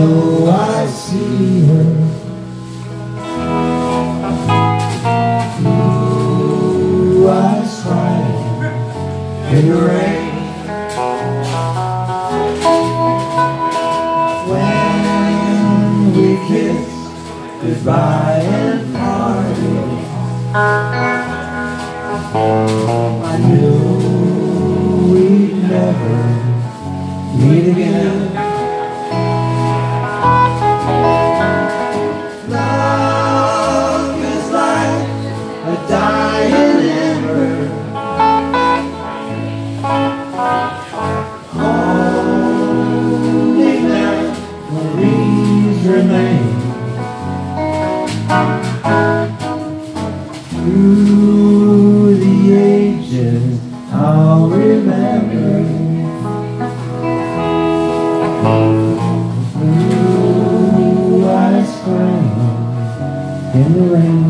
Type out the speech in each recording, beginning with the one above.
know I see her. Blue eyes crying in the rain. When we kissed goodbye and parted, I knew we'd never meet again. Love is like a dying ember, only memories remain. Through the ages I'll remember. Blue eyes crying in the rain.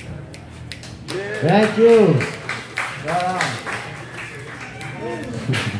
Thank you.